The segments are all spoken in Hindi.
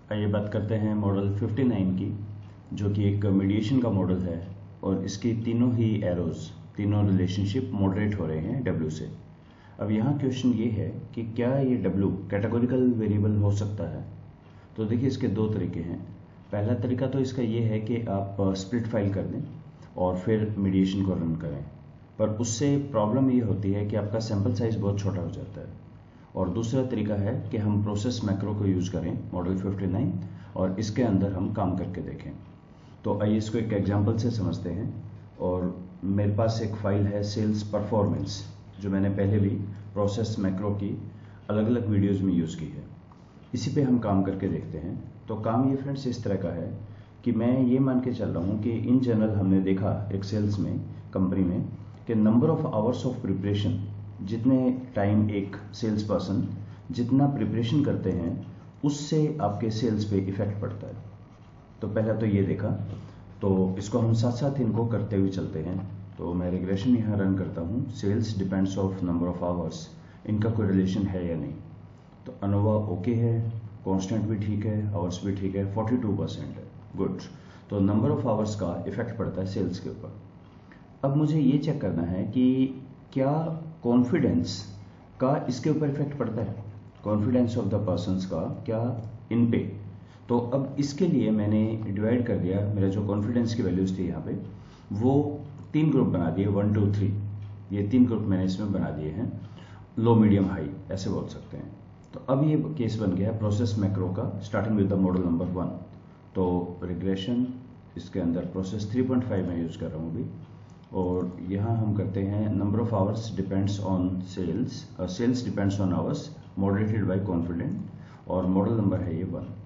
आइए बात करते हैं मॉडल 59 की, जो कि एक मीडिएशन का मॉडल है और इसकी तीनों ही एरोज, तीनों रिलेशनशिप मॉडरेट हो रहे हैं W से। अब यहाँ क्वेश्चन ये है कि क्या ये W कैटेगोरिकल वेरिएबल हो सकता है। तो देखिए इसके दो तरीके हैं। पहला तरीका तो इसका ये है कि आप स्प्लिट फाइल कर दें और फिर मीडिएशन को रन करें, पर उससे प्रॉब्लम ये होती है कि आपका सैम्पल साइज बहुत छोटा हो जाता है। और दूसरा तरीका है कि हम प्रोसेस मैक्रो को यूज़ करें मॉडल 59 और इसके अंदर हम काम करके देखें। तो आइए इसको एक एग्जांपल से समझते हैं। और मेरे पास एक फाइल है सेल्स परफॉर्मेंस, जो मैंने पहले भी प्रोसेस मैक्रो की अलग अलग वीडियोज़ में यूज़ की है। इसी पे हम काम करके देखते हैं। तो काम ये फ्रेंड्स इस तरह का है कि मैं ये मान के चल रहा हूँ कि इन जनरल हमने देखा एक सेल्स में, कंपनी में, कि number of hours of preparation, जितने टाइम एक सेल्स पर्सन जितना प्रिपरेशन करते हैं उससे आपके सेल्स पे इफेक्ट पड़ता है। तो पहला तो ये देखा, तो इसको हम साथ साथ इनको करते हुए चलते हैं। तो मैं रिग्रेशन यहाँ रन करता हूँ। Sales depends of number of hours, इनका कोई रिलेशन है या नहीं। तो अनोवा ओके है, कांस्टेंट भी ठीक है, आवर्स भी ठीक है, 42% है, गुड। तो नंबर ऑफ आवर्स का इफेक्ट पड़ता है सेल्स के ऊपर। अब मुझे ये चेक करना है कि क्या कॉन्फिडेंस का इसके ऊपर इफेक्ट पड़ता है, कॉन्फिडेंस ऑफ द पर्सन्स का क्या इन पे। तो अब इसके लिए मैंने डिवाइड कर दिया, मेरा जो कॉन्फिडेंस की वैल्यूज थी यहाँ पे, वो 3 ग्रुप बना दिए, 1 2 3, ये 3 ग्रुप मैंने इसमें बना दिए हैं, लो मीडियम हाई ऐसे बोल सकते हैं। तो अब ये केस बन गया प्रोसेस मैक्रो का, starting with the model number 1। तो रिग्रेशन इसके अंदर प्रोसेस 3.5 में यूज कर रहा हूँ अभी। और यहाँ हम करते हैं number of hours depends on sales, sales depends on hours moderated by confident, और मॉडल नंबर है ये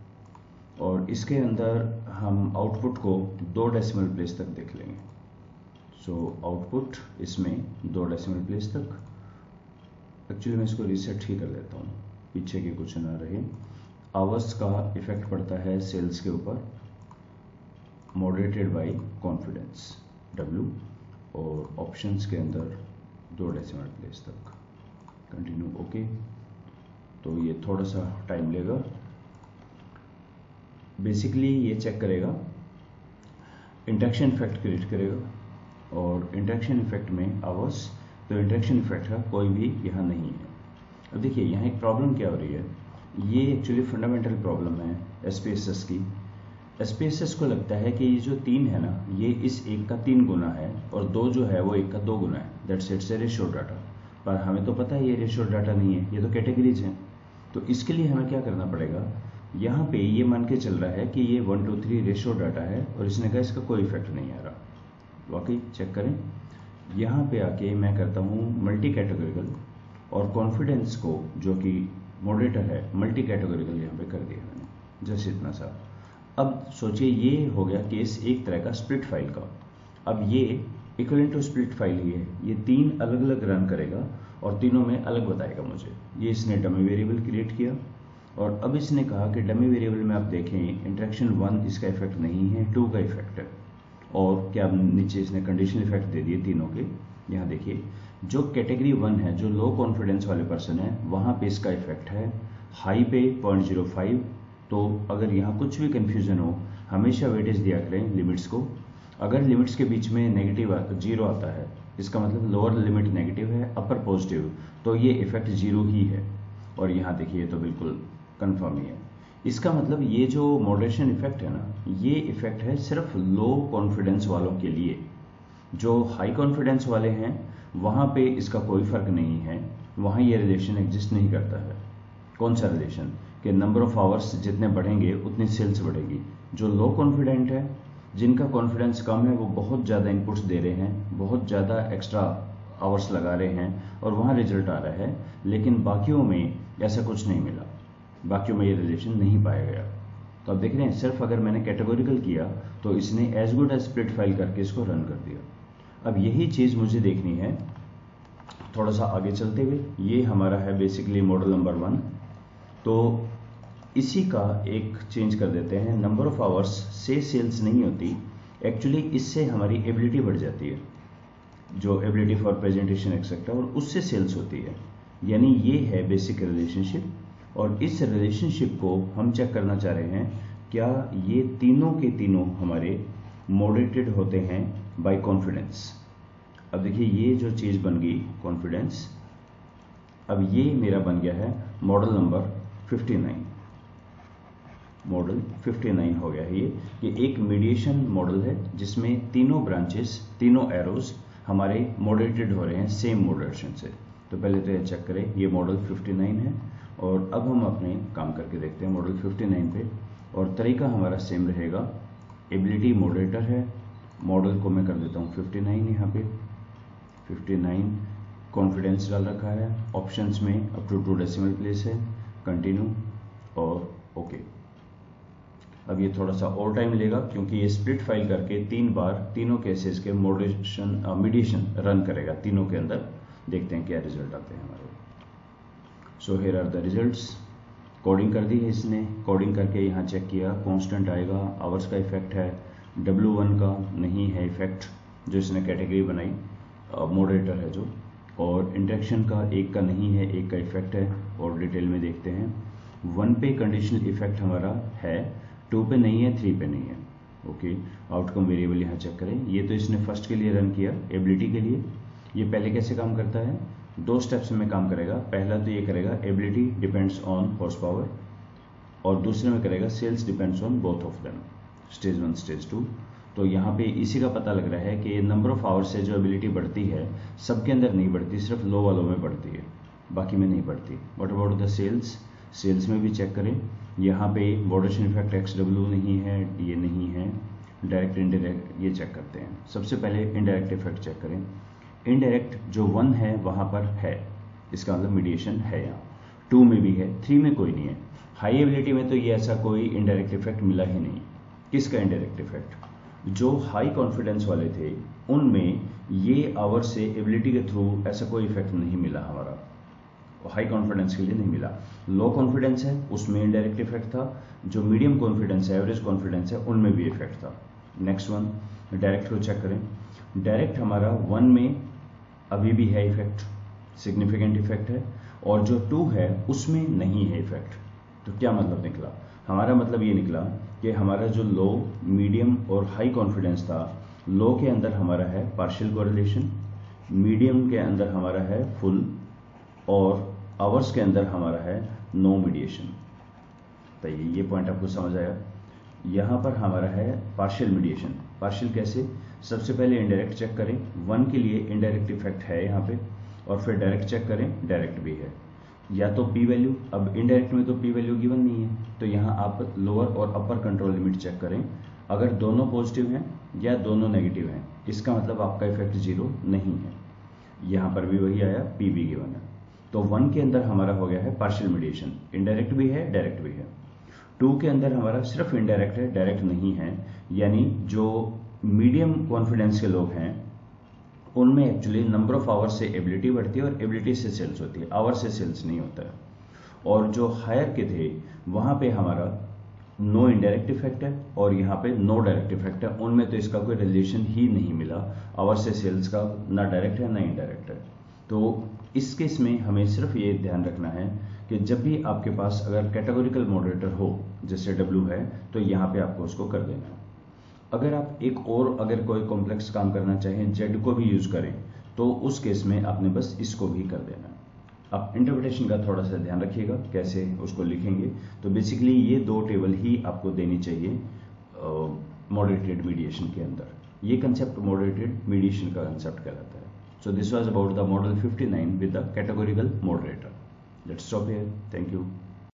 1। और इसके अंदर हम आउटपुट को 2 डेसिमल प्लेस तक देख लेंगे। सो आउटपुट इसमें 2 डेसिमल प्लेस तक। एक्चुअली मैं इसको रीसेट ही कर लेता हूँ, पीछे के कुछ ना रहे। आवर्स का इफेक्ट पड़ता है सेल्स के ऊपर, मॉडरेटेड बाय कॉन्फिडेंस W, और ऑप्शंस के अंदर 2 डेसिमल प्लेस तक। Continue okay. तो ये थोड़ा सा टाइम लेगा। बेसिकली ये चेक करेगा, इंटरेक्शन इफेक्ट क्रिएट करेगा, और इंटरेक्शन इफेक्ट में आवर्स, तो इंटरेक्शन इफेक्ट का कोई भी यहाँ नहीं है। अब देखिए यहाँ एक प्रॉब्लम क्या हो रही है, ये एक्चुअली फंडामेंटल प्रॉब्लम है SPSS की। SPSS को लगता है कि ये जो 3 है ना, ये इस 1 का 3 गुना है, और 2 जो है वो 1 का 2 गुना है। That's it's a ratio data. पर हमें तो पता है ये रेशियो डाटा नहीं है, ये तो कैटेगरीज हैं। तो इसके लिए हमें क्या करना पड़ेगा, यहाँ पे ये मान के चल रहा है कि ये 1 2 3 रेशियो डाटा है, और इसने कहा इसका कोई इफेक्ट नहीं आ रहा। वाकई चेक करें, यहाँ पे आके मैं करता हूँ मल्टी कैटेगोरिकल, और कॉन्फिडेंस को जो कि मॉडरेटर है मल्टी कैटेगोरिकल यहाँ पे कर दिया मैंने, जैसे इतना सा। अब सोचिए ये हो गया केस एक तरह का स्प्लिट फाइल का। अब ये इक्विवेलेंट टू स्प्लिट फाइल ही है, ये 3 अलग अलग रन करेगा और तीनों में अलग बताएगा मुझे। ये इसने डमी वेरिएबल क्रिएट किया, और अब इसने कहा कि डमी वेरिएबल में आप देखें इंटरेक्शन 1 इसका इफेक्ट नहीं है, 2 का इफेक्ट है। और क्या नीचे इसने कंडीशनल इफेक्ट दे दिए तीनों के। यहाँ देखिए जो कैटेगरी 1 है, जो लो कॉन्फिडेंस वाले पर्सन है, वहाँ पे इसका इफेक्ट है, हाई पे 0.05। तो अगर यहाँ कुछ भी कंफ्यूजन हो, हमेशा वेटेज दिया करें लिमिट्स को। अगर लिमिट्स के बीच में नेगेटिव 0 आता है, इसका मतलब लोअर लिमिट नेगेटिव है, अपर पॉजिटिव, तो ये इफेक्ट 0 ही है। और यहाँ देखिए तो बिल्कुल कन्फर्म ही है। इसका मतलब ये जो मॉडरेशन इफेक्ट है ना, ये इफेक्ट है सिर्फ लो कॉन्फिडेंस वालों के लिए। जो हाई कॉन्फिडेंस वाले हैं वहाँ पे इसका कोई फर्क नहीं है, वहाँ ये रिलेशन एग्जिस्ट नहीं करता है। कौन सा रिलेशन, कि नंबर ऑफ आवर्स जितने बढ़ेंगे उतनी सेल्स बढ़ेगी। जो लो कॉन्फिडेंट है, जिनका कॉन्फिडेंस कम है, वो बहुत ज़्यादा इनपुट्स दे रहे हैं, बहुत ज़्यादा एक्स्ट्रा आवर्स लगा रहे हैं, और वहाँ रिजल्ट आ रहा है। लेकिन बाकियों में ऐसा कुछ नहीं मिला, बाकियों में ये रिलेशन नहीं पाया गया। तो अब देख रहे हैं, सिर्फ अगर मैंने कैटेगोरिकल किया तो इसने as good as split file करके इसको रन कर दिया। अब यही चीज़ मुझे देखनी है थोड़ा सा आगे चलते हुए। ये हमारा है बेसिकली मॉडल नंबर 1। तो इसी का एक चेंज कर देते हैं, नंबर ऑफ आवर्स से सेल्स नहीं होती, एक्चुअली इससे हमारी एबिलिटी बढ़ जाती है, जो एबिलिटी फॉर प्रेजेंटेशन एक्सेट्रा, और उससे सेल्स होती है। यानी ये है बेसिक रिलेशनशिप। और इस रिलेशनशिप को हम चेक करना चाह रहे हैं, क्या ये तीनों के तीनों हमारे मॉडरेटेड होते हैं बाय कॉन्फिडेंस। अब देखिए ये जो चीज़ बन गई कॉन्फिडेंस, अब ये मेरा बन गया है मॉडल नंबर 59। मॉडल 59 हो गया है ये एक मीडिएशन मॉडल है जिसमें तीनों ब्रांचेस, तीनों एरोज हमारे मॉडरेटेड हो रहे हैं सेम मॉडरेशन से। तो पहले तो ये चेक करें, ये मॉडल 59 है और अब हम अपने काम करके देखते हैं मॉडल 59 पे, और तरीका हमारा सेम रहेगा। एबिलिटी मॉडरेटर है, मॉडल को मैं कर देता हूँ 59, यहाँ पे 59 कॉन्फिडेंस डाल रखा है, ऑप्शंस में अप टू 2 डेसिमल प्लेस है, कंटिन्यू और ओके। अब ये थोड़ा सा और टाइम लेगा क्योंकि ये स्प्लिट फाइल करके 3 बार तीनों केसेस के मीडिएशन रन करेगा तीनों के अंदर। देखते हैं क्या रिजल्ट आते हैं हमारे। So here are the results. Coding कर दी है इसने, कोडिंग करके यहाँ चेक किया, कांस्टेंट आएगा, आवर्स का इफेक्ट है, W1 का नहीं है इफेक्ट जो इसने कैटेगरी बनाई, मॉडरेटर है जो, और इंटरेक्शन का एक का नहीं है, एक का इफेक्ट है। और डिटेल में देखते हैं, 1 पे कंडीशनल इफेक्ट हमारा है, 2 पे नहीं है, 3 पे नहीं है। ओके, आउटकम वेरिएबल यहाँ चेक करें, ये तो इसने फर्स्ट के लिए रन किया, एबिलिटी के लिए। ये पहले कैसे काम करता है, 2 स्टेप्स में काम करेगा। पहला तो ये करेगा ability depends on horse power, और दूसरे में करेगा sales depends on both of them, stage 1 stage 2। तो यहाँ पे इसी का पता लग रहा है कि नंबर ऑफ आवर्स से जो एबिलिटी बढ़ती है सबके अंदर नहीं बढ़ती, सिर्फ लो वालों में बढ़ती है, बाकी में नहीं बढ़ती। What about the sales, sales में भी चेक करें, यहाँ पे मॉडरेशन इफेक्ट XW नहीं है, ये नहीं है, डायरेक्ट इनडायरेक्ट ये चेक करते हैं। सबसे पहले इनडायरेक्ट इफेक्ट चेक करें, इनडायरेक्ट जो 1 है वहाँ पर है, इसका मतलब मीडिएशन है यहाँ, 2 में भी है, 3 में कोई नहीं है। हाई एबिलिटी में तो ये ऐसा कोई इनडायरेक्ट इफेक्ट मिला ही नहीं। किसका इनडायरेक्ट इफेक्ट, जो हाई कॉन्फिडेंस वाले थे उनमें ये आवर से एबिलिटी के थ्रू ऐसा कोई इफेक्ट नहीं मिला हमारा, हाई कॉन्फिडेंस के लिए नहीं मिला। लो कॉन्फिडेंस है उसमें इनडायरेक्ट इफेक्ट था, जो मीडियम कॉन्फिडेंस है, एवरेज कॉन्फिडेंस है, उनमें भी इफेक्ट था। नेक्स्ट वन, डायरेक्ट को चेक करें, डायरेक्ट हमारा 1 में अभी भी है इफेक्ट, सिग्निफिकेंट इफेक्ट है, और जो 2 है उसमें नहीं है इफेक्ट। तो क्या मतलब निकला, हमारा मतलब ये निकला कि हमारा जो लो, मीडियम और हाई कॉन्फिडेंस था, लो के अंदर हमारा है पार्शियल कोरिलेशन, मीडियम के अंदर हमारा है फुल, और आवर्स के अंदर हमारा है नो मीडिएशन। तो ये पॉइंट आपको समझ आया। यहाँ पर हमारा है पार्शियल मीडिएशन। पार्शियल कैसे, सबसे पहले इनडायरेक्ट चेक करें, 1 के लिए इनडायरेक्ट इफेक्ट है यहाँ पे, और फिर डायरेक्ट चेक करें, डायरेक्ट भी है। या तो पी वैल्यू, अब इनडायरेक्ट में तो पी वैल्यू गिवन नहीं है, तो यहाँ आप लोअर और अपर कंट्रोल लिमिट चेक करें। अगर दोनों पॉजिटिव हैं या दोनों नेगेटिव हैं, इसका मतलब आपका इफेक्ट 0 नहीं है। यहाँ पर भी वही आया, पी भी गिवन है। तो 1 के अंदर हमारा हो गया है पार्शियल मीडिएशन, इनडायरेक्ट भी है, डायरेक्ट भी है। 2 के अंदर हमारा सिर्फ इनडायरेक्ट है, डायरेक्ट नहीं है, यानी जो मीडियम कॉन्फिडेंस के लोग हैं उनमें एक्चुअली नंबर ऑफ आवर्स से एबिलिटी बढ़ती है और एबिलिटी से सेल्स होती है, आवर से सेल्स नहीं होता है। और जो हायर के थे वहां पे हमारा नो इनडायरेक्ट इफेक्ट है और यहाँ पे नो डायरेक्ट इफेक्ट है, उनमें तो इसका कोई रिलेशन ही नहीं मिला, आवर से सेल्स का ना डायरेक्ट है ना इनडायरेक्ट है। तो इस केस में हमें सिर्फ ये ध्यान रखना है कि जब भी आपके पास अगर कैटेगोरिकल मॉडरेटर हो जैसे W है, तो यहाँ पे आपको उसको कर देना है। अगर आप एक और अगर कोई कॉम्प्लेक्स काम करना चाहें, Z को भी यूज करें, तो उस केस में आपने बस इसको भी कर देना है। आप इंटरप्रिटेशन का थोड़ा सा ध्यान रखिएगा कैसे उसको लिखेंगे। तो बेसिकली ये 2 टेबल ही आपको देनी चाहिए मॉडरेटेड मीडिएशन के अंदर। ये कंसेप्ट मॉडरेटेड मीडिएशन का कंसेप्ट कहलाता है। So this was about the model 59 with the categorical moderator. Let's stop here. Thank you.